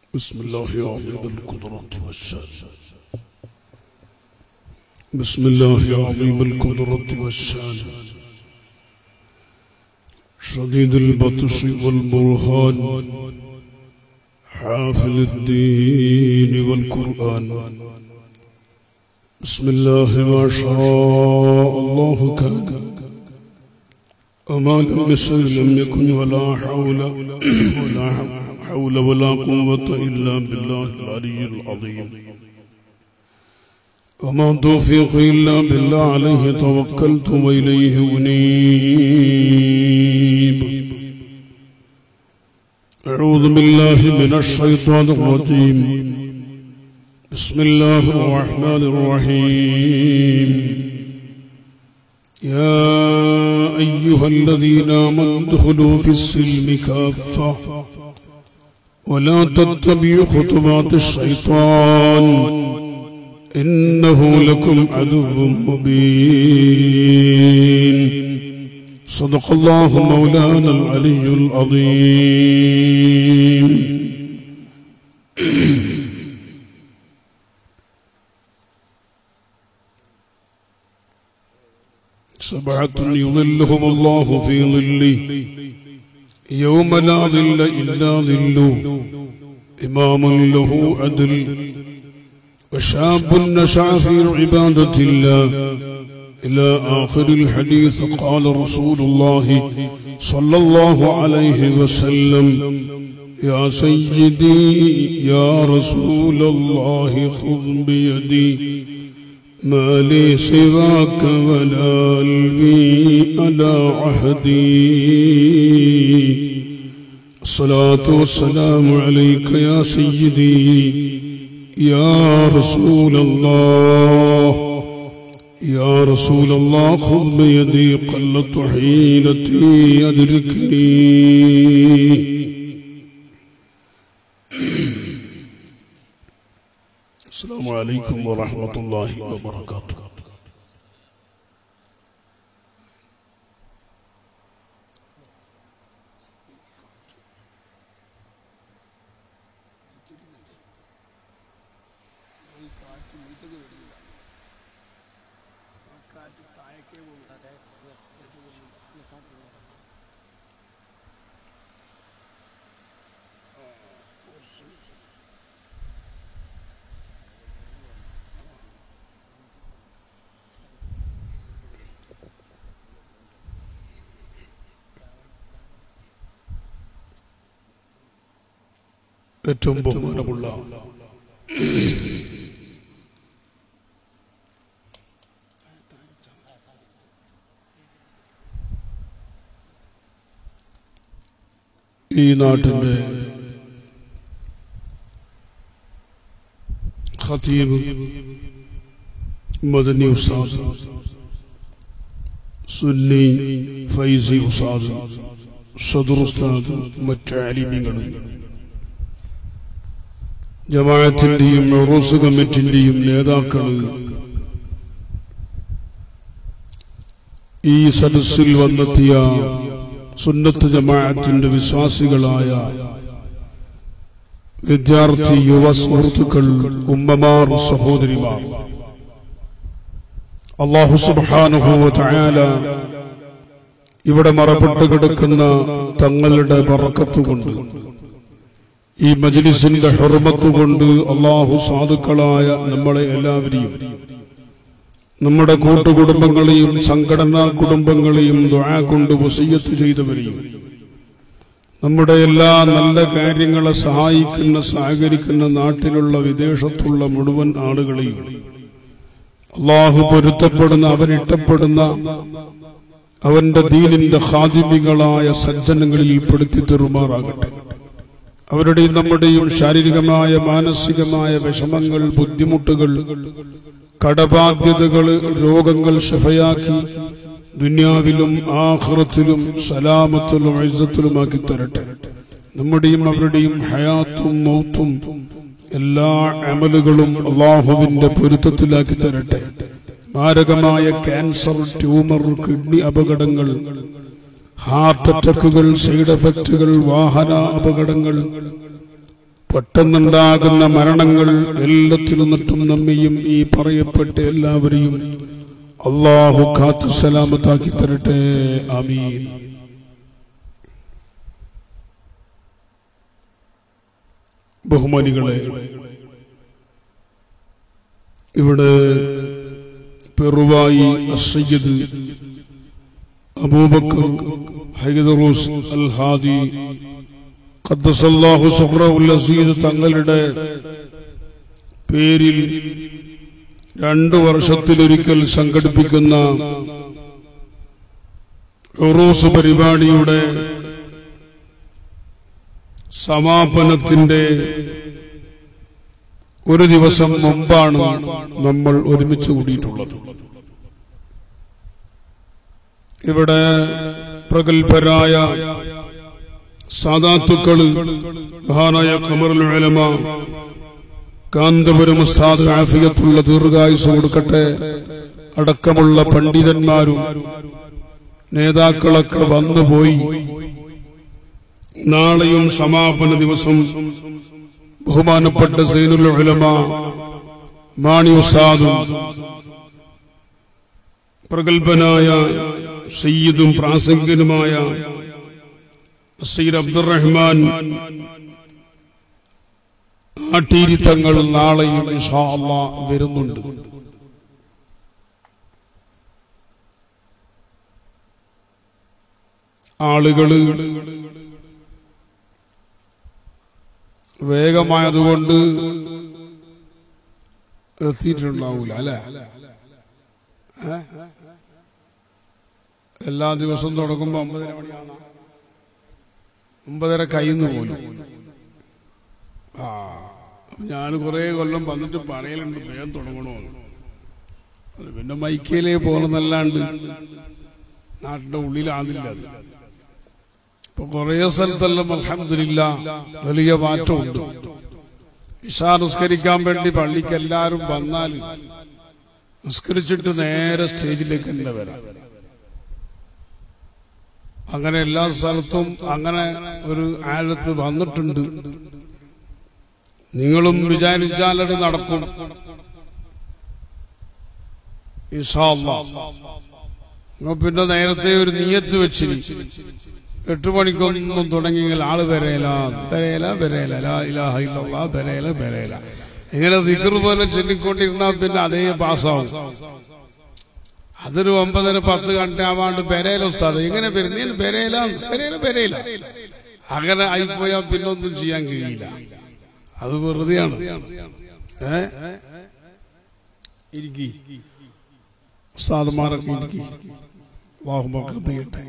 بسم الله عظيم القدرة والشان بسم الله عظيم القدرة والشان شديد البطش والبرهان حافظ الدين والقرآن بسم الله ما شاء الله كان وما لم يشأ لم يكن ولا حول ولا قوة إلا بالله العلي العظيم وما توفيق إلا بالله عليه توكلت وإليه أنيب أعوذ بالله من الشيطان الرجيم بسم الله الرحمن الرحيم يا أيها الذين آمنوا ادخلوا في السلم كافة ولا تتبعوا خطوات الشيطان إنه لكم عدو مبين صدق الله مولانا العلي العظيم سبعة يظلهم الله في ظله يوم لا ظل إلا ظله إمام له عدل وشاب نشأ في عبادة الله إلى آخر الحديث قال رسول الله صلى الله عليه وسلم يا سيدي يا رسول الله خذ بيدي ما لي سواك ولا ألوي على عهدي الصلاة والسلام عليك يا سيدي يا رسول الله يا رسول الله خذ بيدي قلت حيلتي أدركني السلام عليكم ورحمة الله وبركاته ഏറ്റവും ബഹുമാനമുള്ള ഈ നാട്ടിന്റെ ഖതീബ് മദനി ഉസ്താദ് സുന്നി ഫൈസി ഉസ്താദ് സദർ ഉസ്താദ് മറ്റ് ആലിമീങ്ങൾ ജമാഅത്തിന്റെയും ഉറൂസ് കമ്മിറ്റിന്റെയും നേതാക്കൾ ഈ സദസ്സിൽ വന്നെത്തിയ സുന്നത്ത് ജമാഅത്തിന്റെ വിശ്വാസികളായ വിദ്യാർത്ഥി യുവ സുഹൃത്തുക്കൾ ഉമ്മമാർ സഹോദരിമാർ അല്ലാഹു സുബ്ഹാനഹു വ തആല ഇവിടെ മറപ്പെട്ടു കിടക്കുന്ന തങ്ങളുടെ ബറക്കത്ത് കൊണ്ട് ഈ മജ്ലിസിന്റെ ഹുർമത്ത് കൊണ്ട് അല്ലാഹു സാധുക്കളായ നമ്മളെ എല്ലാവരെയും നമ്മുടെ കൂട്ടുകുടുംബങ്ങളെയും സംഘടനാ കുടുംബങ്ങളെയും ദുആ കൊണ്ട് വസിയ്യത്ത് ചെയ്തവരെയും നമ്മുടെ എല്ലാ നല്ല കാര്യങ്ങളെ സഹായിക്കുന്ന സഹകരിക്കുന്ന നാട്ടിലുള്ള വിദേശത്തുള്ള മുഴുവൻ ആളുകളെയും അല്ലാഹു പൊരുത്തപ്പെടുന്ന അവനിഷ്ടപ്പെടുന്ന അവന്റെ ദീനിന്റെ ഖാദിമികളായ സജ്ജനങ്ങളിൽ പെടുത്തി തെറുമാറാകട്ടെ. അവരുടെയും നമ്മുടെയും ശാരീരികമായ മാനസികമായ വിഷമങ്ങൾ, ബുദ്ധിമുട്ടുകൾ, കടബാധ്യതകൾ, രോഗങ്ങൾ ശഫയാക്കി ദുനിയാവിലും ആഖിറത്തിലും സലാമത്തിലും ഇസ്സത്തിലുമാക്കി തരട്ടെ. നമ്മുടെയും അവരുടെയും ഹയാത്തും മൗത്തും എല്ലാ അമലുകളും അല്ലാഹുവിന്റെ പൊരുത്തത്തിലാക്കി തരട്ടെ. മാരകമായ ക്യാൻസർ, ട്യൂമർ, കിഡ്നി അപകടങ്ങൾ, ഹാർട്ട് അറ്റാക്കുകൾ, സൈഡ് എഫക്റ്റുകൾ, വാഹന അപകടങ്ങൾ, പെട്ടെന്നുണ്ടാകുന്ന മരണങ്ങൾ എല്ലാത്തിലും നിന്നും നമ്മയും ഈ പറയപ്പെട്ട എല്ലാവരെയും അല്ലാഹു കാത്തു സലാമത്താക്കി തരട്ടെ. ആമീൻ. ബഹുമാനികളെ, ഇവിടെ പെറുവായി സയ്യിദ് അബൂബക്കർ ഹൈദറൂസ് അൽ ഹാദി ഖദ്ദസല്ലാഹു സുഹ്റഹുൽ അസീസ് തങ്ങളുടെ പേരിൽ 2 വർഷത്തിലൊരിക്കൽ സംഘടിപ്പിക്കുന്ന ഉറൂസ് പരിപാടിയുടെ സമാപനത്തിന്റെ ഒരു ദിവസം മുമ്പാണ് നമ്മൾ ഒരുമിച്ച് കൂടിയിട്ടുള്ളത്. ഇവിടെ പ്രഗത്ഭരായ സാദാത്തുക്കള്, മഹാനായ ഖമറുൽ ഉലമ കാന്തപുരം ഉസ്താദ് ആഫിയത്തുള്ള ദീർഘായുസ് കൊടുക്കട്ടെ അടക്കമുള്ള പണ്ഡിതന്മാരും നേതാക്കളൊക്കെ വന്നുപോയി. നാളെയും സമാപന ദിവസം ബഹുമാനപ്പെട്ട സൈനുൽ ഉലമ മാണി ഉസ്താദും പ്രഗത്ഭനായ സയ്യിദും പ്രാസംഗികനുമായ സയ്യിദ് അബ്ദുറഹ്മാൻ ആട്ടീരി തങ്ങൾ നാളെയും ഇൻഷാ അല്ലാഹ് വരുന്നുണ്ട്. ആളുകള് വേഗമായതുകൊണ്ട് എത്തിയിട്ടുണ്ടാവൂല അല്ലെ? എല്ലാ ദിവസവും തുടങ്ങുമ്പോ 9:30 മണിയാണ്, 9:30 കഴിയുന്നു പോലും. ഞാൻ കുറെ കൊല്ലം വന്നിട്ട് പറയലുണ്ട് വേഗം തുടങ്ങണമെന്ന്. പിന്നെ മൈക്കയിലേ പോകണമെന്നല്ലാണ്ട് നാട്ടിന്റെ ഉള്ളിലാണില്ല. അത് ഇപ്പൊ കുറെ സ്ഥലത്തെല്ലാം അൽഹംദുലില്ലാ വലിയ മാറ്റമുണ്ട്. ഇശാ നിസ്കരിക്കാൻ വേണ്ടി പള്ളിക്ക് എല്ലാവരും വന്നാൽ നിസ്കരിച്ചിട്ട് നേരെ സ്റ്റേജിലേക്ക് തന്നെ വരാം. അങ്ങനെ എല്ലാ സ്ഥലത്തും അങ്ങനെ ഒരു ആഴത്ത് വന്നിട്ടുണ്ട്. നിങ്ങളും വിചാരിച്ചാലത് നടക്കും ഇൻഷാ അല്ലാഹ്. പിന്നെ നേരത്തെ ഒരു നിയ്യത്ത് വെച്ചിന് 8 മണിക്കൊന്നും തുടങ്ങിയെങ്കിൽ ആള് വരേല ലാ ഇലാഹ ഇല്ലല്ലാഹ് വരേല ഇങ്ങനെ ദിക്ർ പോലെ ചൊല്ലിക്കൊണ്ടിരുന്നാൽ പിന്നെ അതേ പാസ്സാവും. അതൊരു 9:10 കണ്ടാവാണ്ട് ബരേല ഉസ്താദ് ഇങ്ങനെ ബരേല അങ്ങനെ ആയിപ്പോയാൽ പിന്നെ ഒന്നും ചെയ്യാൻ കഴിയില്ല. അത് വെറുതെയാണ്. ഇരിക്കി ഉസ്താദുമാരൊക്കെ ഇരിക്കി. അല്ലാഹു ബർക്കത്ത് ചെയ്യട്ടെ.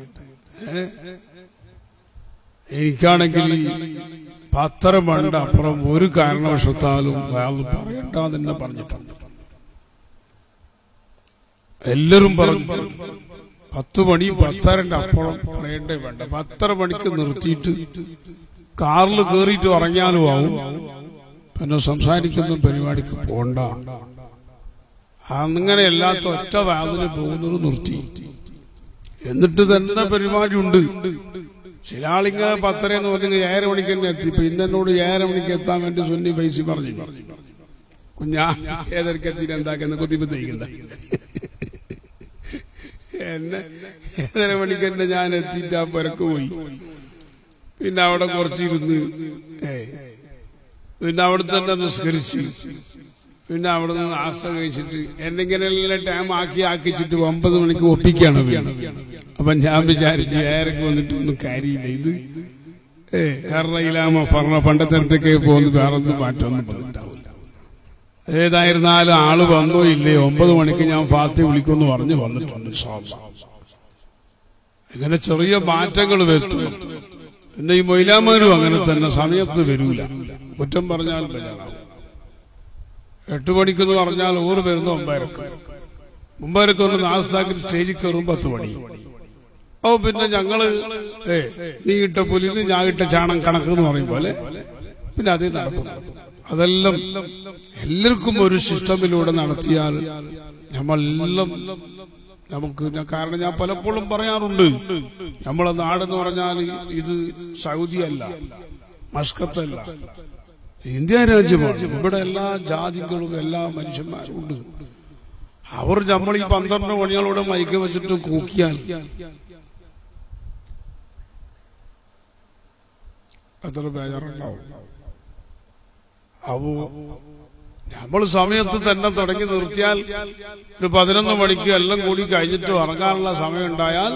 എനിക്കാണെങ്കിൽ 10:30 മണിന്റെ അപ്പുറം ഒരു കാരണവശത്താലും അയാൾ പറയണ്ടെന്ന് തന്നെ പറഞ്ഞിട്ടുണ്ട്. എല്ലാരും പറഞ്ഞു 10 മണി 10:30 അപ്പുറം പറയണ്ടേ വേണ്ട. 10:30 മണിക്ക് നിർത്തിയിട്ട് കാറിൽ കയറിയിട്ട് ഉറങ്ങിയാലും ആവും. പിന്നെ സംസാരിക്കുന്ന പരിപാടിക്ക് പോണ്ട. അങ്ങനെ എല്ലാത്ത ഒറ്റ വാതിന് പോകുന്നത് നിർത്തി. എന്നിട്ട് തന്നെ പരിപാടി ഉണ്ട്. ചില ആളിങ്ങനെ 10:30 എന്ന് പറഞ്ഞ് 7:30 മണിക്ക് തന്നെ എത്തി. ഇപ്പൊ ഇന്നോട് 7:30 മണിക്ക് എത്താൻ വേണ്ടി സുന്നി ഫൈസി പറഞ്ഞു. കുഞ്ഞാ 7:30 എത്തിയിട്ട് എന്താക്കുന്ന കുത്തിപ്പ് തയ്ക്കണ്ട. എന്നെ 7:30 മണിക്ക് തന്നെ ഞാൻ എത്തിയിട്ട് ആ പുരക്ക് പോയി. പിന്നെ അവിടെ കുറച്ചിരുന്ന് പിന്നെ അവിടെ തന്നെ നിസ്കരിച്ച് പിന്നെ അവിടെ നിന്ന് ആസ്ഥ കഴിച്ചിട്ട് എന്നെങ്കിലെല്ലാം ടൈം ആക്കിച്ചിട്ട് 9 മണിക്ക് ഒപ്പിക്കാണ്. അപ്പൊ ഞാൻ വിചാരിച്ചു 7:30 വന്നിട്ടൊന്നും കാര്യമില്ല. ഇത് കാരണം പറഞ്ഞ പണ്ടത്തെ പോകുന്ന വേറൊന്നും മാറ്റമൊന്നും പറഞ്ഞിട്ടാവില്ല. ഏതായിരുന്നാലും ആള് വന്നോ ഇല്ലേ 9 മണിക്ക് ഞാൻ ഫാത്തി വിളിക്കുമെന്ന് പറഞ്ഞ് വന്നിട്ടുണ്ട്. ഇങ്ങനെ ചെറിയ മാറ്റങ്ങൾ വരുത്തുന്നു. പിന്നെ ഈ മൊയ്ലാമാരും അങ്ങനെ തന്നെ സമയത്ത് വരൂല. കുറ്റം പറഞ്ഞാൽ തയ്യാറാവും. 8 മണിക്കെന്ന് പറഞ്ഞാൽ ഊറ് വരുന്ന 9:30 ഒന്ന് നാസ്താക്കി സ്റ്റേജിൽ കയറും 10 മണി. പിന്നെ ഞങ്ങള് നീ ഇട്ട പുലിന് ഞാൻ ഇട്ട ചാണം കണക്ക് എന്ന് പറയും പോലെ പിന്നെ അതേ നടക്കും. അതെല്ലാം എല്ലാവർക്കും ഒരു സിസ്റ്റമിലൂടെ നടത്തിയാൽ നമ്മളെല്ലാം നമുക്ക്, കാരണം ഞാൻ പലപ്പോഴും പറയാറുണ്ട്, നമ്മളെ നാടെന്ന് പറഞ്ഞാൽ ഇത് സൗദി അല്ല, മസ്കത്തല്ല, ഇന്ത്യ രാജ്യമാണ്. ഇവിടെ എല്ലാ ജാതികളും എല്ലാ മനുഷ്യന്മാരും ഉണ്ട്. അവർ നമ്മൾ ഈ 12 മണികളോടെ മൈക്ക് വെച്ചിട്ട് കൂക്കിയാൽ അത്ര ബേജാറുണ്ടാവും. അപ്പോ നമ്മൾ സമയത്ത് തന്നെ തുടങ്ങി നിർത്തിയാൽ ഒരു 11 മണിക്ക് എല്ലാം കൂടി കഴിഞ്ഞിട്ട് ഉറങ്ങാനുള്ള സമയം ഉണ്ടായാൽ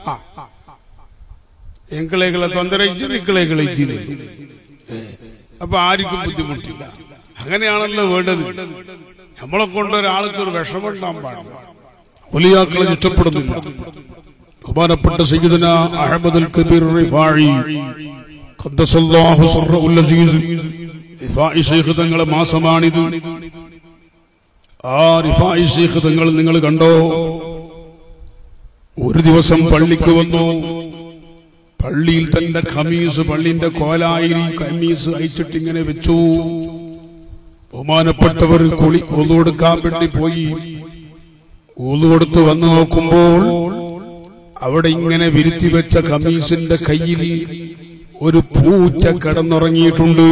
എങ്കിളേകളെ തൊന്തരയിച്ച് നിക്കളേകളയിച്ചില്ല. അപ്പൊ ആർക്കും ബുദ്ധിമുട്ടില്ല. അങ്ങനെയാണല്ലോ വേണ്ടത്. നമ്മളെ കൊണ്ട് ഒരാൾക്ക് ഒരു വിഷമം ഉണ്ടാകാൻ പാടില്ല. വലിയാക്കളെ ഇഷ്ടപ്പെടുന്നില്ല. ബഹുമാനപ്പെട്ട സയ്യിദുന അഹ്മദുൽ കബീർ റിഫാഇ ഖദ്ദസല്ലാഹു സിർറഹുൽ അസീസ് റിഫാഇ ശൈഖ് തങ്ങളെ മാസമാണിത്. ആ റിഫാഇ ശൈഖ് തങ്ങൾ നിങ്ങൾ കണ്ടോ? ഒരു ദിവസം പള്ളിക്ക് വന്നു. പള്ളിയിൽ തന്റെ ഖമീസ്, പള്ളിന്റെ കോലായി ഖമീസ് അയച്ചിട്ട് ഇങ്ങനെ വെച്ചു. ബഹുമാനപ്പെട്ടവർ ഒളു കൊടുക്കാൻ വേണ്ടി പോയി. ഒളു കൊടുത്ത് വന്നു നോക്കുമ്പോൾ അവിടെ ഇങ്ങനെ വിരുത്തി വെച്ച ഖമീസിന്റെ കയ്യിൽ ഒരു പൂച്ച കിടന്നുറങ്ങിയിട്ടുണ്ട്.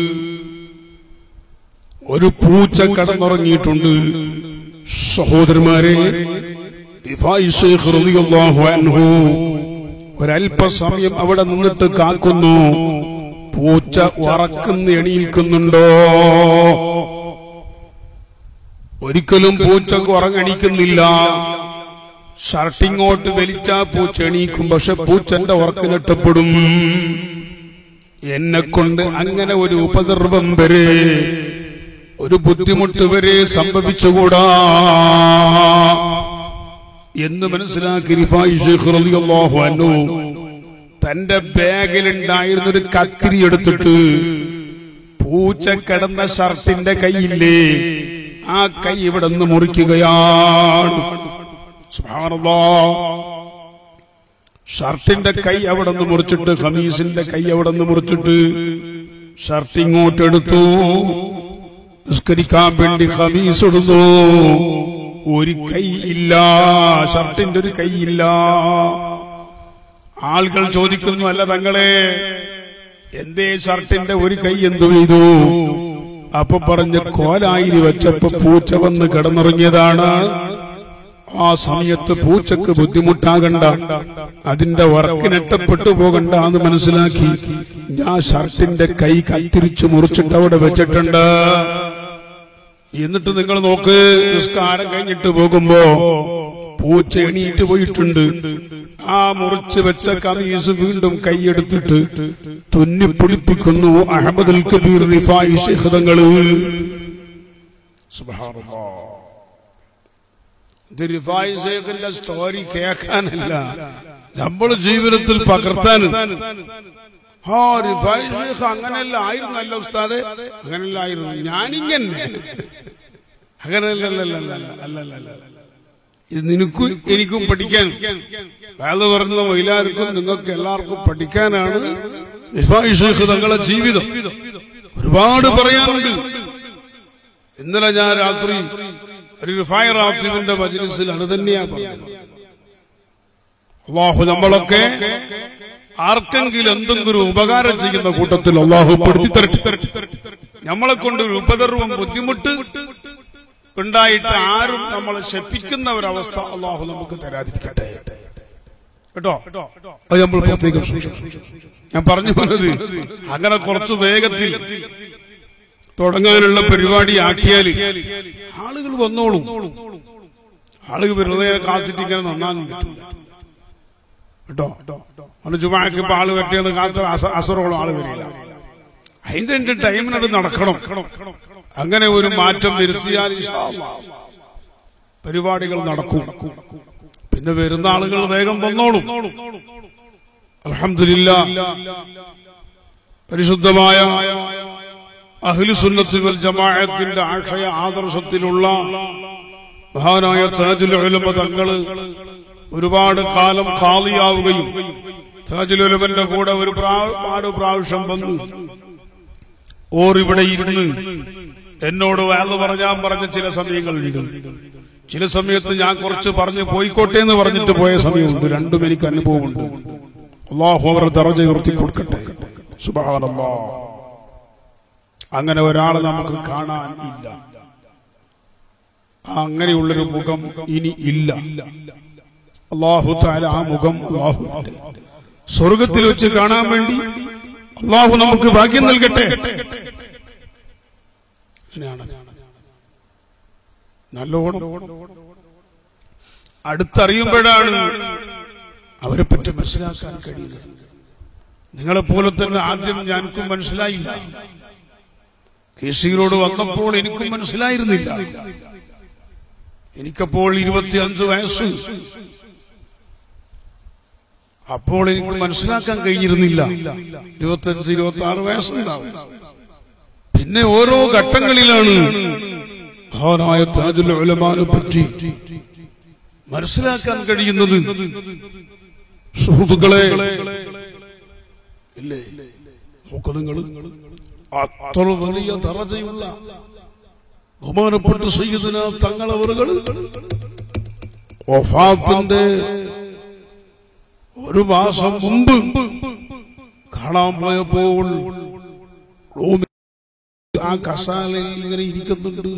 ഒരു പൂച്ച കിടന്നുറങ്ങിയിട്ടുണ്ട്. സഹോദരന്മാരെ, റിഫാഇ ശൈഖ് റളിയല്ലാഹു അൻഹു ഒരല്പസമയം അവിടെ നിന്നിട്ട് കാക്കുന്നു. പൂച്ച ഉറക്കുന്ന എണീൽക്കുന്നുണ്ടോ? ഒരിക്കലും പൂച്ചക്ക് ഉറങ്ങണിക്കുന്നില്ല. ഷർട്ടിങ്ങോട്ട് വലിച്ചാ പൂച്ച എണീക്കും. പക്ഷെ പൂച്ചന്റെ ഉറക്കിനിട്ടപ്പെടും. എന്നെ കൊണ്ട് അങ്ങനെ ഒരു ഉപദ്രവം വരെ, ഒരു ബുദ്ധിമുട്ട് വരെ സംഭവിച്ചുകൂടാ എന്ന് മനസ്സിലാക്കി റിഫാഇ ശൈഖ് റളിയല്ലാഹു അൻഹു തന്റെ ബാഗിലുണ്ടായിരുന്നൊരു കത്തിരി എടുത്തിട്ട് പൂച്ച കിടന്ന ഷർട്ടിന്റെ കൈയില്ലേ, ആ കൈ ഇവിടെ നിന്ന് മുറിക്കുകയാണ്. സുബ്ഹാനല്ലാഹ്. ഷർട്ടിന്റെ കൈ അവിടെ നിന്ന് മുറിച്ചിട്ട്, ഖമീസിന്റെ കൈ അവിടെ നിന്ന് മുറിച്ചിട്ട് ഷർട്ട് ഇങ്ങോട്ട് എടുത്തു. നിസ്കരിക്കാൻ വേണ്ടി ഖമീസ് എടുത്തു. ഒരു കൈ ഇല്ല, ഷർട്ടിന്റെ ഒരു കൈ ഇല്ല. ആളുകൾ ചോദിക്കുന്നു, അല്ല തങ്ങളെ എന്തേ ഷർട്ടിന്റെ ഒരു കൈ എന്തു ചെയ്തു? അപ്പൊ പറഞ്ഞ് കോലായി വെച്ചപ്പോ പൂച്ച വന്ന് കിടന്നുറങ്ങിയതാണ്. ആ സമയത്ത് പൂച്ചക്ക് ബുദ്ധിമുട്ടാകണ്ട, അതിന്റെ വർക്കിനെട്ടപ്പെട്ടു പോകണ്ട എന്ന് മനസ്സിലാക്കി ഞാൻ ഷർട്ടിന്റെ കൈ കത്തിരിച്ചു മുറിച്ചിട്ട് അവിടെ വെച്ചിട്ടുണ്ട്. എന്നിട്ട് നിങ്ങൾ നോക്ക്, നിസ്കാരം കഴിഞ്ഞിട്ട് പോകുമ്പോ പൂച്ച എണീറ്റ് പോയിട്ടുണ്ട്. ആ മുറിച്ച് വെച്ച ഖമീസ് വീണ്ടും കൈയെടുത്തിട്ട് തുന്നിപ്പൊളിപ്പിക്കുന്നു അഹ്മദുൽ കബീർ റിഫാഇ ശൈഖ് തങ്ങൾ. സുബ്ഹാനല്ലാഹ്. ഇത് റിഫാഇ ശൈഖിന്റെ സ്റ്റോറി കേൾക്കാനല്ല, നമ്മൾ ജീവിതത്തിൽ പകർത്താൻ. റിഫാഇ ശൈഖ് അങ്ങനെയല്ല ആയിരുന്നല്ലോ ഉസ്താദെ, അങ്ങനെയല്ല ആയിരുന്നു, ഞാനിങ്ങനെ അങ്ങനെയല്ല. ഇത് നിനക്കും എനിക്കും പഠിക്കാൻ, വേറെ പറഞ്ഞ എല്ലാവർക്കും നിങ്ങൾക്ക് എല്ലാവർക്കും പഠിക്കാനാണ് റിഫാഇ ശൈഖ് തങ്ങളുടെ ജീവിതം. ഒരുപാട് പറയാനുണ്ട്. ഇന്നലെ ഞാൻ രാത്രി ഒരു റിഫാഇ റാത്തിബിന്റെ മജ്ലിസിൽ അത് തന്നെയാ പറഞ്ഞത്. അല്ലാഹു നമ്മളൊക്കെ ആർക്കെങ്കിലും എന്തെങ്കിലും ഉപകാരം ചെയ്യുന്ന കൂട്ടത്തിൽ അല്ലാഹു പെടുത്തി തരട്ടെ. നമ്മളെ കൊണ്ട് ഒരു ഉപദ്രവം, ബുദ്ധിമുട്ട് ഉണ്ടായിട്ട് ആരും നമ്മളെ ശപിക്കുന്ന ഒരവസ്ഥ അല്ലാഹു നമുക്ക് തരാതിരിക്കട്ടെ കേട്ടോ. അത് നമ്മൾ പ്രത്യേകം ഞാൻ പറഞ്ഞു വന്നത്, അങ്ങനെ കുറച്ച് വേഗത്തിൽ തുടങ്ങാനുള്ള പരിപാടി ആക്കിയാൽ ആളുകൾ വന്നോളും. ആളുകൾ വെറുതെ കാത്തിട്ടിങ്ങനെ നന്നാനും പറ്റില്ല കേട്ടോ. ഒന്ന് ജുമാക്ക് ഇപ്പൊ ആള് പറ്റിയത് കാത്ത അസറോളം ആള് വരില്ല. അതിന്റെ ടൈമിനത് നടക്കണം. അങ്ങനെ ഒരു മാറ്റം വരുത്തിയാൽ പരിപാടികൾ നടക്കും. പിന്നെ വരുന്ന ആളുകൾ വേഗം വന്നോളും. അൽഹംദുലില്ലാഹ്. പരിശുദ്ധമായ അഹ്ലുസുന്നത്ത് വൽ ജമാഅത്തിന്റെ ആശയ ആദർശത്തിലുള്ള മഹാനായ താജുൽ ഉലമ തങ്ങള് ഒരുപാട് കാലം ഖാദിയാവുകയും താജുൽ ഉലമന്റെ കൂടെ ഒരുപാട് പ്രാവശ്യം വന്നു ഇവിടെ ഇരുന്ന് എന്നോട് വഅദ് പറഞ്ഞ ചില സമയങ്ങളുണ്ട്. ചില സമയത്ത് ഞാൻ കുറച്ച് പറഞ്ഞു പോയിക്കോട്ടെ എന്ന് പറഞ്ഞിട്ട് പോയ സമയമുണ്ട്. രണ്ടും എനിക്ക് അനുഭവമുണ്ട്. അല്ലാഹു അവരുടെ ദറജ ഉയർത്തി കൊടുക്കട്ടെ. സുബ്ഹാനല്ലാഹ്. അങ്ങനെ ഒരാളെ നമുക്ക് കാണാൻ ഇല്ല. അങ്ങനെയുള്ളൊരു മുഖം ഇനി ഇല്ല. അല്ലാഹു തആല ആ മുഖം അല്ലാഹുവിന്റെ സ്വർഗ്ഗത്തിൽ വെച്ച് കാണാൻ വേണ്ടി അല്ലാഹു നമുക്ക് ഭാഗ്യം നൽകട്ടെ. നല്ലോണം അടുത്തറിയുമ്പോഴാണ് അവരെ പറ്റി മനസ്സിലാക്കാൻ കഴിയുന്നത്. നിങ്ങളെപ്പോലെ തന്നെ ആദ്യം ഞാനക്കും മനസ്സിലായില്ല. കേസിയിലോട് വന്നപ്പോൾ എനിക്കും മനസ്സിലായിരുന്നില്ല. എനിക്കപ്പോൾ 25 വയസ്സ്. അപ്പോൾ എനിക്ക് മനസ്സിലാക്കാൻ കഴിഞ്ഞിരുന്നില്ല. 25-26 വയസ്സുണ്ടാവും. പിന്നെ ഓരോ ഘട്ടങ്ങളിലാണ് മഹാനായ താജുൽ ഉലമാനെ പറ്റി മനസ്സിലാക്കാൻ കഴിയുന്നത്. സുഹൃത്തുക്കളെ, ഇല്ലേ നിങ്ങൾ അത്ര വലിയ ദറജയുള്ള ബഹുമാനപ്പെട്ട സയ്യിദുന തങ്ങളവറുകൾ വഫാത്തിന്റെ ഒരു മാസം മുമ്പ് കാണാൻ പോയപ്പോൾ ആ കസാലയിൽ ഇങ്ങനെ ഇരിക്കുന്നുണ്ട്.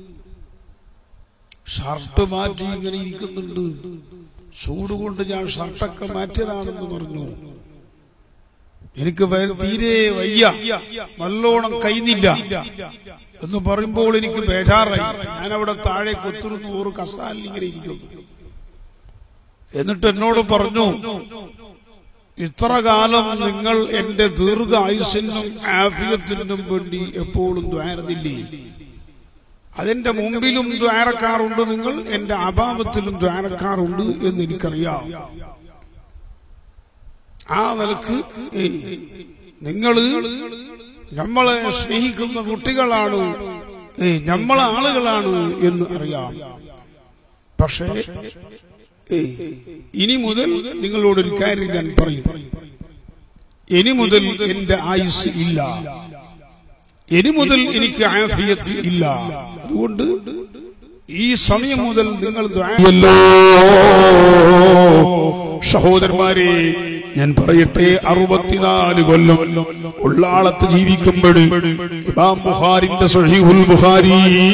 ഷർട്ട് മാറ്റി ഇങ്ങനെ ഇരിക്കുന്നുണ്ട്. ചൂടുകൊണ്ട് ഞാൻ ഷർട്ടൊക്കെ മാറ്റിയതാണെന്ന് പറഞ്ഞു. എനിക്ക് തീരെ വയ്യ, നല്ലോണം കഴിഞ്ഞില്ല എന്ന് പറയുമ്പോൾ എനിക്ക് ബേജാറായി. ഞാനവിടെ താഴെ കൊത്തിരുന്നു, ഒരു കസാലിൽ ഇങ്ങനെ ഇരിക്കുന്നു. എന്നിട്ട് എന്നോട് പറഞ്ഞു, ഇത്ര കാലം നിങ്ങൾ എന്റെ ദീർഘായുസ്സിനും ആഫിയത്തിനും വേണ്ടി എപ്പോഴും ദ്വാരന്നില്ലേ? അതിന്റെ മുമ്പിലും ദ്വാരക്കാറുണ്ട്, നിങ്ങൾ എന്റെ അഭാവത്തിലും ദ്വാരക്കാറുണ്ട് എന്ന് എനിക്കറിയാം. ആ നിലക്ക് നിങ്ങള് നമ്മളെ സ്നേഹിക്കുന്ന കുട്ടികളാണ്, നമ്മളെ ആളുകളാണ് എന്ന് അറിയാം. പക്ഷേ ഇനി മുതൽ നിങ്ങളോടൊരു കാര്യം ഞാൻ പറയും. ഇനി മുതൽ എന്റെ ആയുസ് ഇല്ല, ഇനി മുതൽ എനിക്ക് ആഫിയത്ത് ഇല്ല. അതുകൊണ്ട് ഈ സമയം മുതൽ നിങ്ങൾ ദുആയല്ലോ. സഹോദരന്മാരെ, ഞാൻ പറയട്ടെ, 64 കൊല്ലം ഉള്ളാളത്ത് ജീവിക്കുമ്പോൾ ഇമാം ബുഖാരിന്റെ സ്വഹീഹുൽ ബുഖാരി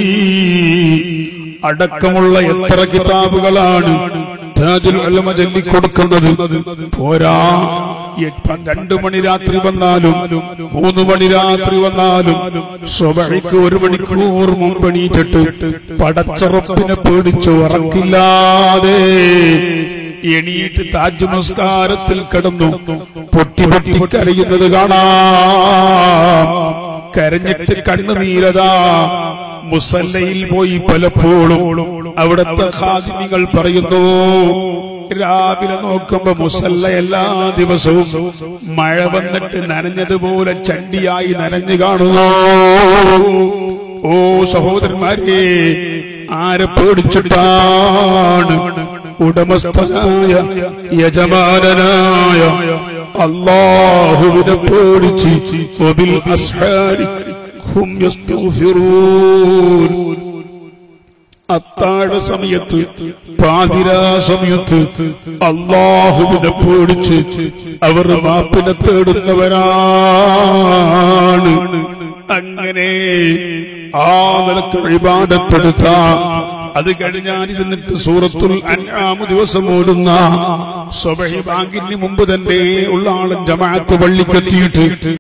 അടക്കമുള്ള എത്ര കിതാബുകളാണ് താജുൽ ഉലമ ചൊല്ലിക്കൊടുക്കുന്നത്. പോരാ, 2 മണി രാത്രി വന്നാലും 3 മണി രാത്രി വന്നാലും സുബഹിക്ക് 1 മണിക്കൂർ മുമ്പ് എണീറ്റിട്ട് പടച്ചറപ്പിനെ പേടിച്ച് ഉറക്കില്ലാതെ എണീറ്റ് താജ് നമസ്കാരത്തിൽ കിടന്നു പൊട്ടി പൊട്ടി കരയുന്നത് കാണാം. കരഞ്ഞിട്ട് കണ്ണുനീരതാ മുസല്ലയിൽ പോയി പലപ്പോഴും അവിടുത്തെ ഖാദിമികൾ പറയുന്നു, രാവിലെ നോക്കുമ്പോ മുസല്ല എല്ലാ ദിവസവും മഴ വന്നിട്ട് നനഞ്ഞതുപോലെ ചണ്ടിയായി നനഞ്ഞു കാണുന്നു. ഓ സഹോദരന്മാരെ, ആരെ പേടിച്ചിട്ടാണ്? ഉടമസ്ഥനായ യജമാനനായ അല്ലാഹുവിനെ പേടിച്ച് വബിൽ അസ്ഹാരി ഹും യസ്തഗ്ഫിറൂൻ. അത്താഴ സമയത്ത്, പാതിരാ സമയത്ത് അല്ലാഹുവിനെ പേടിച്ച് അവർ മാപ്പിനെ തേടുന്നവരാണ്. അങ്ങനെ ആ നിലക്ക് ഇബാദത്തെടുത്ത, അത് കഴിഞ്ഞാനിരുന്നിട്ട് സൂറത്തുൽ അൻആം ദിവസം ഓടുന്ന സുബ്ഹി ബാങ്കിന് മുമ്പ് തന്നെ ഉള്ള ആളും ജമാഅത്ത് പള്ളിക്കെത്തിയിട്ട്